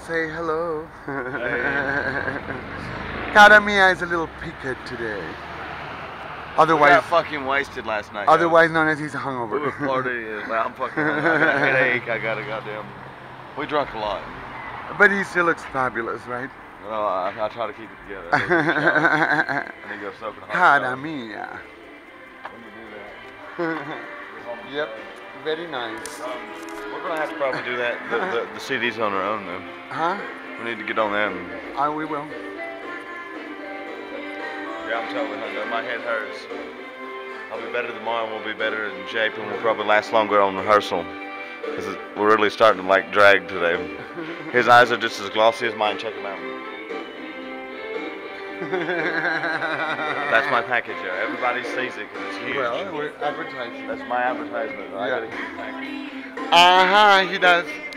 say hello. Hey. Cara Mia is a little piqued today. I Otherwise, got fucking wasted last night. otherwise known as he's We hungover. were partying. I'm fucking hungry. I got a headache. I got a goddamn. We drunk a lot. But he still looks fabulous, right? Well, I try to keep it together. I need to go soak in a hot Cara shower. Mia. Let me do that. Yep, very nice. We're gonna have to probably do that. The CDs on our own though. Huh? We need to get on them. We will. Yeah, I'm totally hungover. My head hurts. I'll be better tomorrow. We'll be better in shape, and we'll probably last longer on rehearsal. Cause we're really starting to like drag today. His eyes are just as glossy as mine. Check him out. That's my package there. Everybody sees it because it's huge. Well, we're advertising. That's my advertisement. I got a huge package. He does.